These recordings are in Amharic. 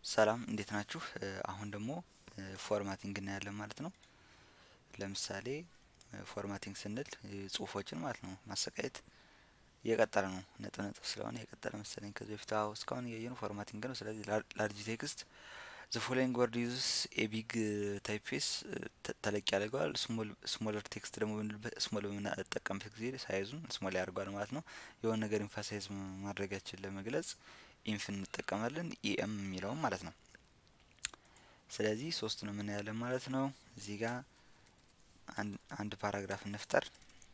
ሰላም እንዴት ናችሁ? አሁን ደግሞ ፎርማቲንግ እናያለን ማለት ነው። ለምሳሌ ፎርማቲንግ ስንል ጽሁፎችን ማለት ነው ማሰቃየት እየቀጠለ ነው። ነጥብ ነጥብ ስለሆነ የቀጠለ መሰለኝ ከዚህ በፊት እስካሁን እያየነው ፎርማቲንግ ነው። ስለዚህ ላርጅ ቴክስት the following word uses a big typeface ተለቅ ያደርገዋል። ስሞለር ቴክስት ደግሞ ስሞል በምንጠቀምበት ጊዜ ሳይዙን ስሞል ያደርገዋል ማለት ነው። የሆነ ነገር ኢንፋሳይዝ ማድረጋችን ለመግለጽ ኢንፍ እንጠቀማለን ኢኤም የሚለውን ማለት ነው። ስለዚህ ሶስቱን ምን ያለን ማለት ነው። እዚህ ጋር አንድ ፓራግራፍ እንፍጠር።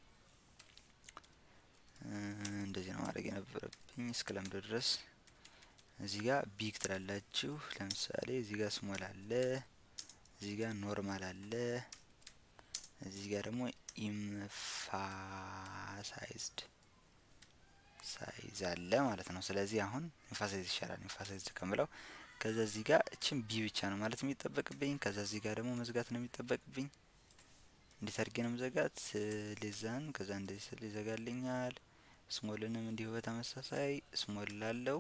እንደዚህ ነው ማድረግ የነበረብኝ እስከለምዶ ድረስ። እዚህ ጋር ቢግ ትላላችሁ። ለምሳሌ እዚህ ጋር ስሞል አለ፣ እዚህ ጋር ኖርማል አለ፣ እዚህ ጋር ደግሞ ኢምፋሳይዝድ ሳይዝ አለ ማለት ነው። ስለዚህ አሁን ኢምፋሳይዝ ይሻላል ኢምፋሳይዝድ ከምለው። ከዛ እዚህ ጋር እቺም ቢ ብቻ ነው ማለት የሚጠበቅብኝ። ከዛ እዚህ ጋር ደግሞ መዝጋት ነው የሚጠበቅብኝ። እንዴት አድርጌ ነው መዘጋት? ሌዛን ከዛ እንደዚህ ስል ይዘጋልኛል። ስሞልንም እንዲሁ በተመሳሳይ ስሞል ላለው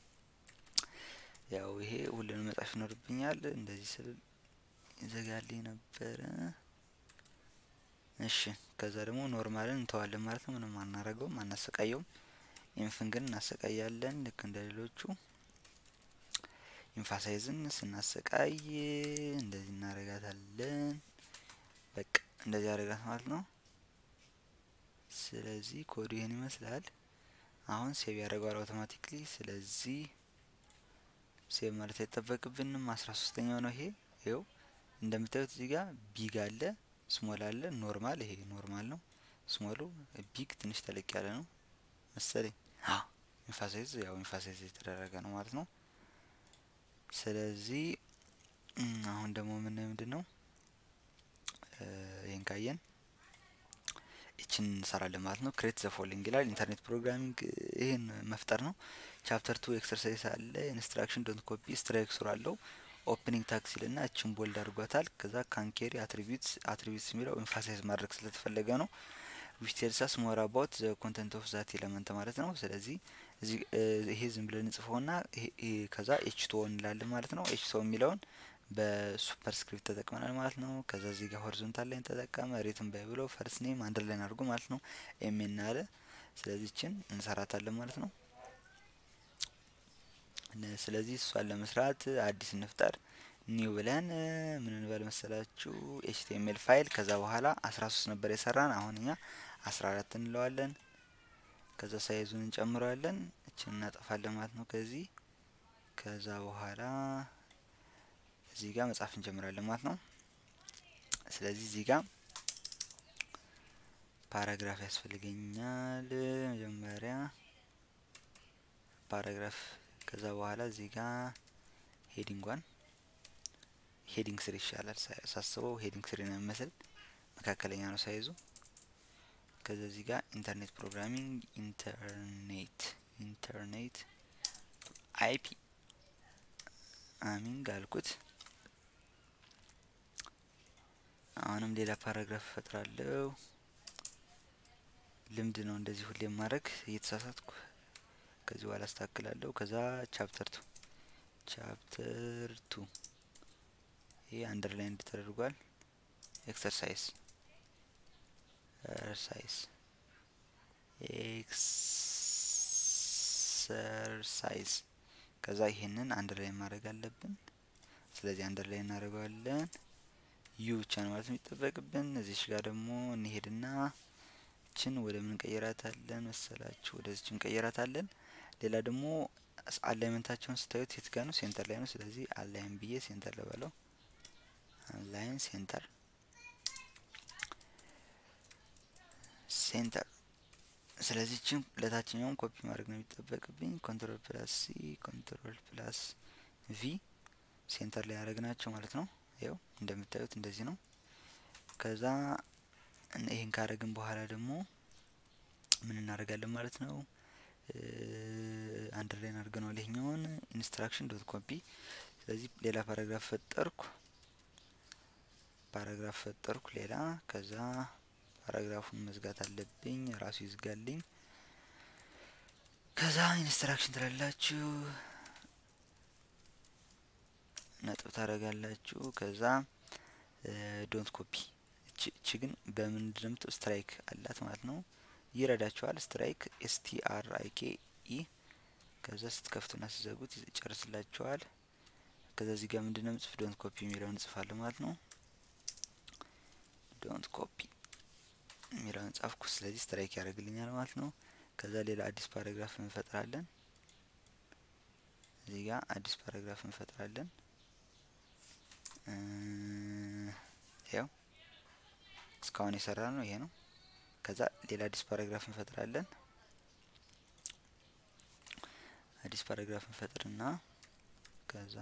ያው ይሄ ሁሉንም መጻፍ ይኖርብኛል። እንደዚህ ስል ይዘጋልኝ ነበር። እሺ ከዛ ደግሞ ኖርማልን እንተዋለን ማለት ነው። ምንም አናረገውም አናሰቃየውም። ኢንፍን ግን እናሰቃያለን ልክ እንደሌሎቹ። ኢንፋሳይዝን ስናሰቃይ እንደዚህ እናረጋታለን። በቃ እንደዚህ አረጋት ማለት ነው። ስለዚህ ኮዱ ይሄን ይመስላል። አሁን ሴቭ ያደርገዋል አውቶማቲክሊ። ስለዚህ ሴቭ ማለት አይጠበቅብንም። 13ኛው ነው ይሄ። ይሄው እንደምታዩት እዚህ ጋር ቢግ አለ፣ ስሞል አለ፣ ኖርማል። ይሄ ኖርማል ነው። ስሞሉ ቢግ ትንሽ ተለቅ ያለ ነው መሰለኝ። ኢንፋሳይዝ ያው ኢንፋሳይዝ የተደረገ ነው ማለት ነው። ስለዚህ አሁን ደግሞ ምን ምንድነው ይሄን ካየን እቺን እንሰራለን ማለት ነው። ክሬት ዘ ፎሎዊንግ ይላል። ኢንተርኔት ፕሮግራሚንግ ይሄን መፍጠር ነው። ቻፕተር 2 ኤክሰርሳይዝ አለ። ኢንስትራክሽን ዶንት ኮፒ ስትራይክ ሱር አለው። ኦፕኒንግ ታክሲልና እቺን ቦልድ አድርጓታል። ከዛ ካንኬሪ አትሪቢዩትስ የሚለው ኢንፋሳይዝ ማድረግ ስለተፈለገ ነው። which tells us more about the content of that element ማለት ነው። ስለዚህ እዚህ ይሄ ዝም ብለን እንጽፈውና ከዛ h2 እንላለን ማለት ነው። h2 የሚለውን በሱፐርስክሪፕት ተጠቅመናል ማለት ነው። ከዛ እዚህ ጋር ሆሪዞንታል ላይን ተጠቀመ። ሪትም ባይ ብሎ ፈርስት ኔም አንደርላይን አድርጎ ማለት ነው ኤም እና አለ። ስለዚህ እቺን እንሰራታለን ማለት ነው። ስለዚህ እሷን ለመስራት አዲስ እንፍጠር። ኒው ብለን ምን እንበል መሰላችሁ ኤችቲኤምኤል ፋይል። ከዛ በኋላ 13 ነበር የሰራን። አሁን እኛ 14 እንለዋለን። ከዛ ሳይዙን እንጨምራለን። እቺን እናጠፋለን ማለት ነው ከዚህ። ከዛ በኋላ እዚህ ጋር መጻፍ እንጀምራለን ማለት ነው። ስለዚህ እዚህ ጋር ፓራግራፍ ያስፈልገኛል። መጀመሪያ ፓራግራፍ። ከዛ በኋላ እዚህ ጋር ሄዲንግ ስሪ ይሻላል ሳስበው። ሄዲንግ ስሪ ነው የሚመስል መካከለኛ ነው ሳይዙ። ከዛ እዚህ ጋር ኢንተርኔት ፕሮግራሚንግ ኢንተርኔት አይፒ አሚንግ አልኩት። አሁንም ሌላ ፓራግራፍ ፈጥራለሁ። ልምድ ነው እንደዚህ ሁሌ ማድረግ እየተሳሳትኩ። ከዚህ በኋላ አስተካክላለሁ። ከዛ ቻፕተር 2 ይሄ አንደርላይን ተደርጓል። ኤክሰርሳይዝ ከዛ ይሄንን አንደርላይን ማድረግ አለብን። ስለዚህ አንደርላይን እናደርጋለን። ዩ ብቻ ነው ማለት የሚጠበቅብን። እዚሽ ጋር ደግሞ እንሄድና እችን ወደ ምን ቀየራታለን መሰላችሁ? ወደዚህ እንቀየራታለን። ሌላ ደግሞ አላይመንታቸውን ስታዩት የት ጋር ነው? ሴንተር ላይ ነው። ስለዚህ አላይን ብዬ ሴንተር ልበለው። አላይን ሴንተር ስለዚህ እችን ለታችኛውን ኮፒ ማድረግ ነው የሚጠበቅብኝ። ኮንትሮል ፕላስ ሲ ኮንትሮል ፕላስ ቪ ሴንተር ላይ ያደረግናቸው ማለት ነው። ይኸው እንደምታዩት እንደዚህ ነው። ከዛ ይሄን ካደረግን በኋላ ደግሞ ምን እናደርጋለን ማለት ነው። አንደርላይን አድርገናል ይሄኛውን ኢንስትራክሽን ዶት ኮፒ። ስለዚህ ሌላ ፓራግራፍ ፈጠርኩ ሌላ። ከዛ ፓራግራፉን መዝጋት አለብኝ ራሱ ይዝጋልኝ። ከዛ ኢንስትራክሽን ትላላችሁ ታረጋላችሁ። ከዛ ዶንት ኮፒ እቺ ግን በምንድነው ስትራይክ አላት ማለት ነው። ይረዳችኋል። ስትራይክ STRIKE ከዛ ስትከፍቱና ስትዘጉት ይጨርስላችኋል። ከዛ እዚህ ጋር ምንድነው ጽፍ ዶንት ኮፒ የሚለውን እንጽፋለን ማለት ነው። ዶንት ኮፒ የሚለውን ጻፍኩ። ስለዚህ ስትራይክ ያደርግልኛል ማለት ነው። ከዛ ሌላ አዲስ ፓራግራፍ እንፈጥራለን። እዚህ ጋር አዲስ ፓራግራፍ እንፈጥራለን። ያው እስካሁን የሰራነው ይሄ ነው። ከዛ ሌላ አዲስ ፓራግራፍ እንፈጥራለን። አዲስ ፓራግራፍ እንፈጥርና ከዛ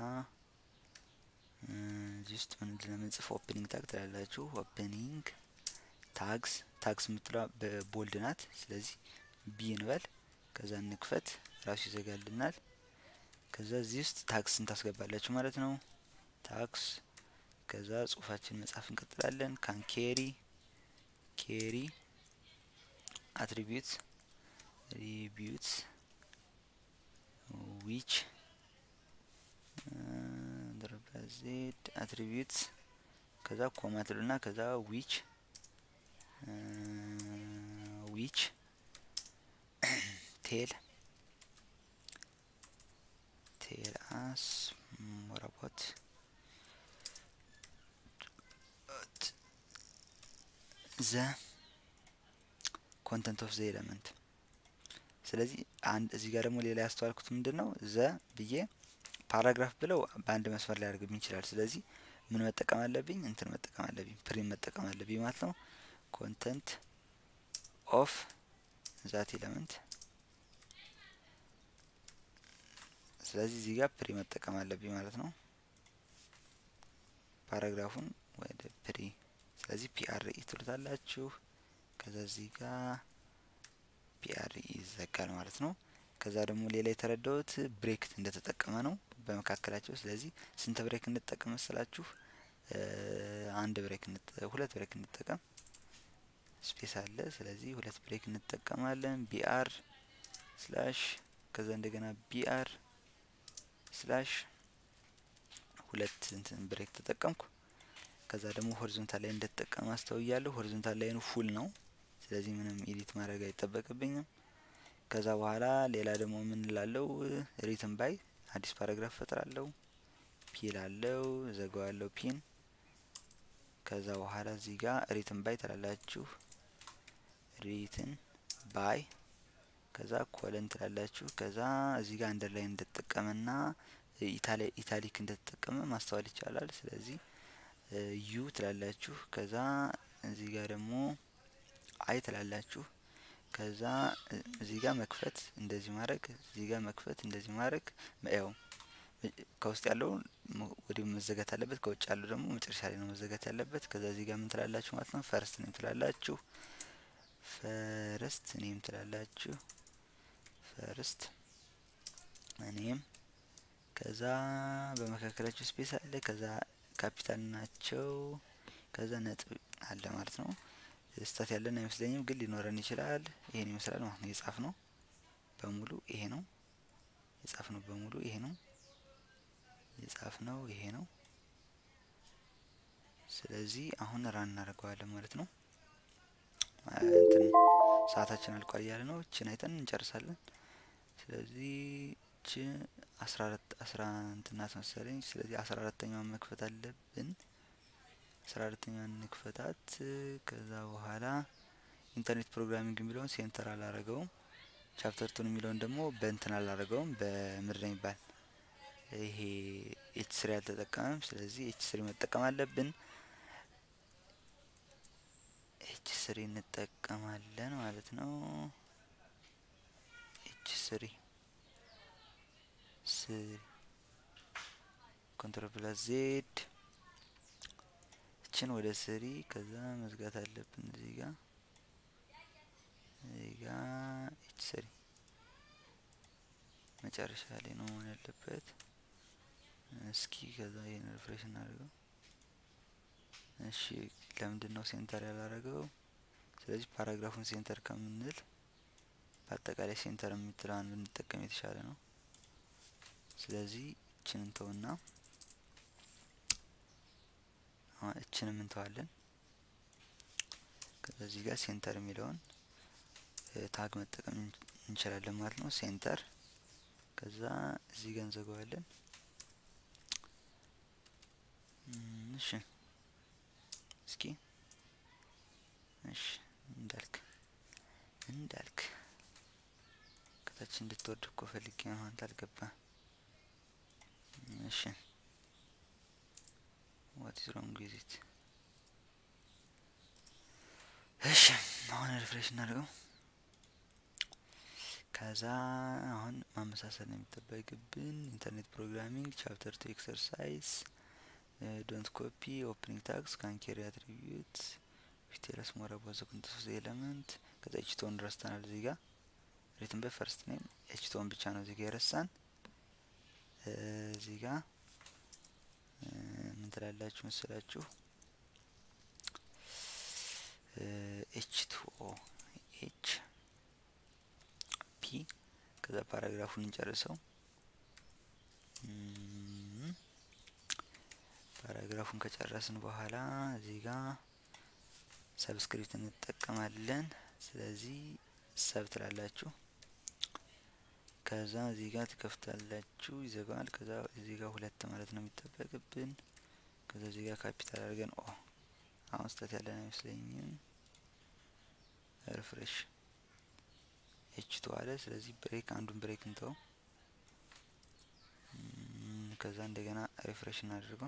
ጀስት ምን እንደምንጽፍ ኦፕኒንግ ታግ ትላላችሁ። ኦፕኒንግ ታግስ የምትለው በቦልድ ናት። ስለዚህ ቢ እንበል። ከዛ እንክፈት፣ ራሱ ይዘጋልናል። ከዛ እዚህ ውስጥ ታግስን ታስገባላችሁ ማለት ነው። ታግስ ከዛ ጽሁፋችን መጻፍ እንቀጥላለን። ካን ኬሪ አትሪቢዩትስ which z attributes ከዛ ኮማ ትሉና ከዛ which tell us more about the content of the element። ስለዚህ አንድ እዚህ ጋር ደግሞ ሌላ ያስተዋልኩት ምንድነው ዘ ብዬ ፓራግራፍ ብለው በአንድ መስመር ላይ ያርግብኝ ይችላል። ስለዚህ ምን መጠቀም አለብኝ? እንትን መጠቀም አለብኝ፣ ፕሪም መጠቀም አለብኝ ማለት ነው። ኮንተንት ኦፍ ዛት ኤሌመንት። ስለዚህ እዚህ ጋር ፕሪ መጠቀም አለብኝ ማለት ነው። ፓራግራፉን ወደ ፕሪ፣ ስለዚህ PRE ትሉታላችሁ። ከዛ እዚህ ጋር PRE ይዘጋል ማለት ነው። ከዛ ደግሞ ሌላ የተረዳሁት ብሬክ እንደተጠቀመ ነው በመካከላቸው። ስለዚህ ስንት ብሬክ እንጠቀም መሰላችሁ? ሁለት ብሬክ እንጠቀም። ስፔስ አለ። ስለዚህ ሁለት ብሬክ እንጠቀማለን። BR ስላሽ ከዛ እንደገና BR ስላሽ ሁለት እንትን ብሬክ ተጠቀምኩ። ከዛ ደግሞ ሆሪዞንታል ላይ እንደተጠቀመ አስተውያለሁ። ሆሪዞንታል ላይ ፉል ነው። ስለዚህ ምንም ኤዲት ማድረግ አይጠበቅብኝም። ከዛ በኋላ ሌላ ደግሞ ምን ላለው ሪትም ባይ አዲስ ፓራግራፍ ፈጥራለሁ። ፒል አለው ዘጋዋለሁ ፒን። ከዛ በኋላ እዚህ ጋር ሪትም ባይ ትላላችሁ። ሪትን ባይ ከዛ ኮለን ትላላችሁ። ከዛ እዚህ ጋር አንደርላይን እንደተጠቀመና ኢታሊክ እንደተጠቀመ ማስተዋል ይቻላል። ስለዚህ ዩ ትላላችሁ። ከዛ እዚህ ጋር ደግሞ አይ ትላላችሁ። ከዛ እዚህ ጋር መክፈት እንደዚህ ማድረግ፣ እዚህ ጋር መክፈት እንደዚህ ማድረግ። ያው ከውስጥ ያለው ወዲህ መዘጋት አለበት፣ ከውጭ ያለው ደግሞ መጨረሻ ላይ ነው መዘጋት ያለበት። ከዛ እዚህ ጋር ምን ትላላችሁ ማለት ነው? ፈርስት ኔም ትላላችሁ። ፈርስት ኔም ትላላችሁ። ፈርስት ኔም ከዛ በመካከላቸው ስፔስ አለ። ከዛ ካፒታል ናቸው። ከዛ ነጥብ አለ ማለት ነው። ስታት ያለን አይመስለኝም ግን ሊኖረን ይችላል። ይሄን ይመስላል ማለት ነው። የጻፍነው በሙሉ ይሄ ነው። የጻፍነው በሙሉ ይሄ ነው። የጻፍነው ይሄ ነው። ስለዚህ አሁን ራን እናደርገዋለን ማለት ነው። እንትን ሰዓታችን አልቋል እያለ ነው። እቺን አይተን እንጨርሳለን። ስለዚህ እቺ 14 እንትናት መሰለኝ። ስለዚህ 14ኛውን መክፈት አለብን። 14ኛውን እንክፈታት። ከዛ በኋላ ኢንተርኔት ፕሮግራሚንግ የሚለውን ሴንተር አላረገውም። ቻፕተር 2 የሚለውን ደግሞ በእንትን አላረገውም። በምድር የሚባል ይሄ H3 አልተጠቀመም። ስለዚህ H3 መጠቀም አለብን። H3 እንጠቀማለን ማለት ነው። H3 ኮንትሮል ፕላስ ዜድ እችን ወደ ስሪ ከዛ መዝጋት አለብን። እዚህ ጋር H3 መጨረሻ ላይ ነው መሆን ያለበት። እስኪ ከዛ ይሄን ሪፍሬሽ እናድርገው። እሺ ለምንድነው ሴንተር ያላረገው? ስለዚህ ፓራግራፉን ሴንተር ከምንል በአጠቃላይ ሴንተር የምትለዋን ብንጠቀም የተሻለ ነው። ስለዚህ እችን እንተውና እችንም እንተዋለን። ከዚህ ጋር ሴንተር የሚለውን ታግ መጠቀም እንችላለን ማለት ነው። ሴንተር ከዛ እዚህ ጋር እንዘጋዋለን። እሺ እስኪ እሺ እንዳልክ ከታች እንድትወርድ እኮ ፈልጌ ነው። አንተ አልገባህም። እሺ what is wrong with it? እሺ አሁን ሪፍሬሽ እናድርገው። ከዛ አሁን ማመሳሰል ነው የሚጠበቅብን። ኢንተርኔት ፕሮግራሚንግ ቻፕተር 2 ኤክሰርሳይዝ ዶንት ኮፒ ኦፕኒንግ ታግስ ካን ካሪ አትሪቢዩት ቴለስ ሞር አባውት ዘ ኮንቴንት ኦፍ ዘ ኤለመንት። ከዛ ኤችቶን ረስተናል። እዚህ ጋር ሪትን ባይ ፈርስት ኔም ኤችቶን ብቻ ነው እዚህ ጋር የረሳን። እዚህ ጋር ምን ትላላችሁ መሰላችሁ? ኤች2ኦ ኤች ፒ ከዛ ፓራግራፉን እንጨርሰው። ፓራግራፉን ከጨረስን በኋላ እዚህ ጋር ሰብስክሪፕት እንጠቀማለን። ስለዚህ ሰብ ትላላችሁ። ከዛ እዚህ ጋር ትከፍታላችሁ፣ ይዘጋዋል። ከዛ እዚህ ጋር ሁለት ማለት ነው የሚጠበቅብን። ከዛ እዚህ ጋር ካፒታል አድርገን ኦ አሁን ስህተት ያለን አይመስለኝም። ሪፍሬሽ ኤች2 አለ። ስለዚህ ብሬክ አንዱን ብሬክ እንተው። ከዛ እንደገና ሪፍሬሽ እናድርገው።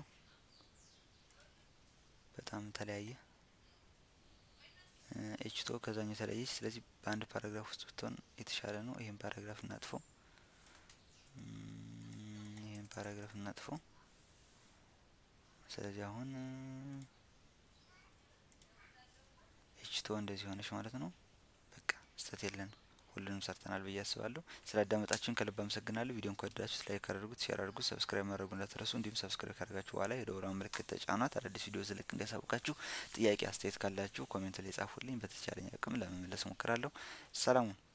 በጣም ተለያየ ኤች2 ከዛኛው ተለያየች። ስለዚህ በአንድ ፓራግራፍ ውስጥ ብትሆን የተሻለ ነው። ይሄን ፓራግራፍ እናጥፈው። ስለዚህ አሁን ኤች2 እንደዚህ ሆነች ማለት ነው። በቃ ስህተት የለንም። ሁሉንም ሰርተናል ብዬ አስባለሁ። ስላዳመጣችሁን ከልብ አመሰግናለሁ። ቪዲዮን ከወደዳችሁት ላይክ አድርጉት፣ ሼር አድርጉት፣ ሰብስክራይብ ማድረጉን እንዳትረሱ። እንዲሁም ሰብስክራይብ ካደረጋችሁ በኋላ የደወሉን ምልክት ተጫኗት። አዳዲስ ቪዲዮ ስለቅ እንዲያሳውቃችሁ። ጥያቄ አስተያየት ካላችሁ ኮሜንት ላይ ጻፉልኝ። በተቻለኝ አቅም ለመመለስ ሞክራለሁ። ሰላም